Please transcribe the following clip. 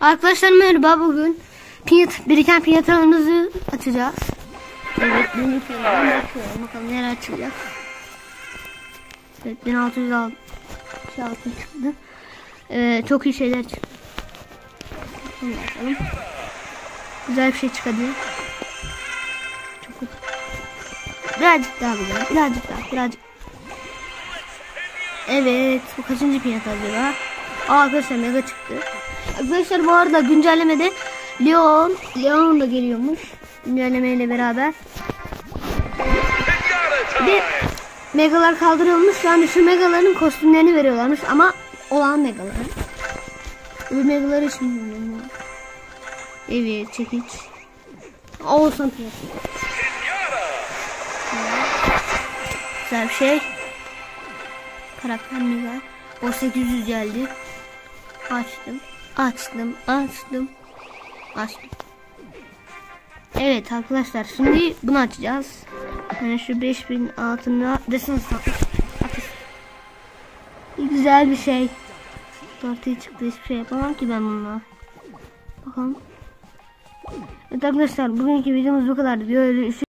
Arkadaşlar merhaba, bugün biriken piyasalarımızı açacağız. Evet, benim bakıyorum bakalım neler açılacak. Evet, 1606 çıktı. Çok iyi şeyler çıktı. Bakalım. Güzel bir şey çıkıyor. Çok güzel. Birazcık daha güzel, birazcık. Evet, bu kaçıncı piyasa acaba? Arkadaşlar mega çıktı. Arkadaşlar bu arada güncellemede Leon da geliyormuş. Güncellemeyle beraber. Bir megalar kaldırılmış. Yani şu megaların kostümlerini veriyorlarmış ama olan megaların. Bu megaları hiç bilmiyorum. Evet, çekiç. Olsun piyasa. Güzel bir şey. Karakter mega. O 800 geldi. Açtım. Evet arkadaşlar, şimdi bunu açacağız. Yani şu 5000 altına desin satış. Güzel bir şey. Ortaya çıktı, hiçbir şey yapamam ki ben bununla. Bakalım. Evet arkadaşlar, bugünkü videomuz bu kadar. Videoyu